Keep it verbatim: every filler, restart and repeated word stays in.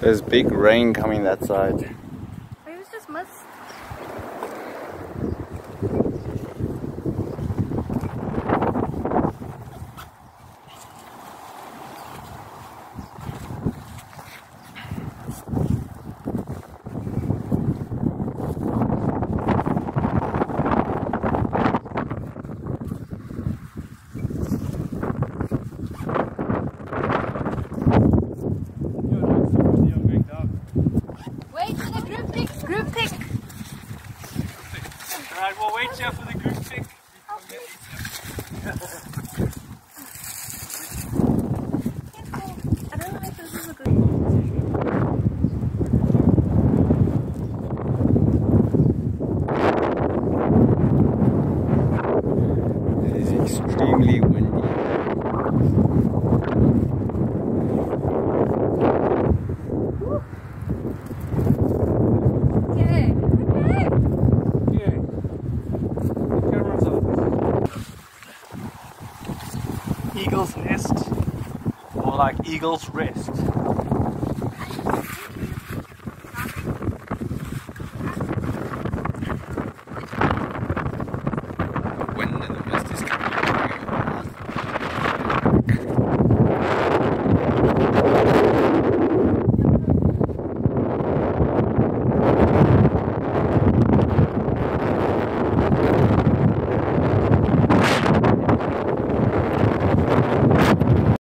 There's big rain coming that side. It was just mist. Group pick. Alright, we'll wait here for the group pick. Okay. I don't know if this is a good It is extremely windy. Eagle's Nest, or like Eagle's Rest.